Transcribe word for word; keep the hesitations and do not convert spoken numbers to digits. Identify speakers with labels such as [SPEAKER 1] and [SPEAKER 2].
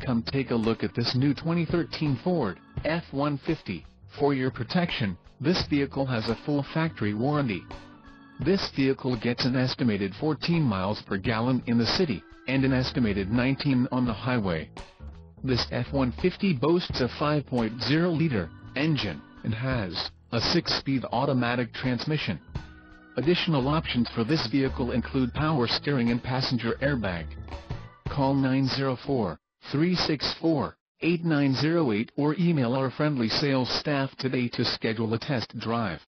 [SPEAKER 1] come take a look at this new twenty thirteen Ford F one fifty. For your protection, this vehicle has a full factory warranty. This vehicle gets an estimated fourteen miles per gallon in the city, and an estimated nineteen on the highway. This F one fifty boasts a five point oh liter engine, and has a six-speed automatic transmission. Additional options for this vehicle include power steering and passenger airbag. Call nine zero four, three six four, eight nine zero eight or email our friendly sales staff today to schedule a test drive.